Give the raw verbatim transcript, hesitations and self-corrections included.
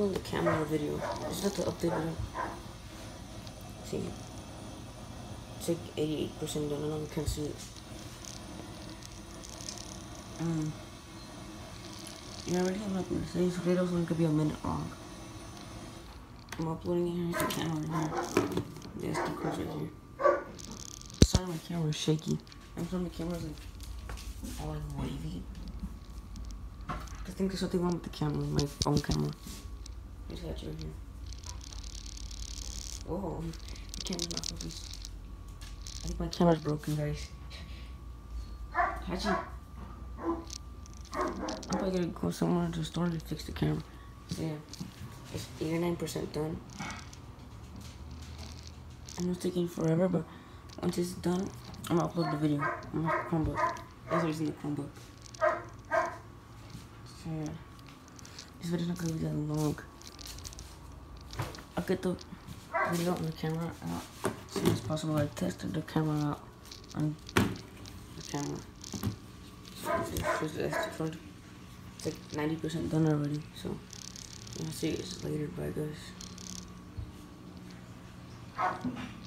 uploading the camera video. It's not the update video. See, it's like eighty-eight percent done. I don't can see it. Um, yeah, I already have nothing to say. This video's only gonna be a minute long. I'm uploading it here. Here's the camera right here. The S D card's right here. Sorry, my camera's shaky. I'm sorry, my camera's like all like wavy. I think there's something wrong with the camera, my phone camera. I just got you right here. Whoa, the camera's not focused. I think my camera's broken, guys. How'd you? I'm probably gonna go somewhere to the store to fix the camera. So yeah, it's eighty-nine percent done. I know it's taking forever, but once it's done, I'm gonna upload the video on my Chromebook. That's what's in the Chromebook. So yeah, this video's not gonna be that long. I'll get the video on the camera out as soon as possible. I tested the camera out on the camera. It's like ninety percent done already, so I'll see you guys later. Bye, guys.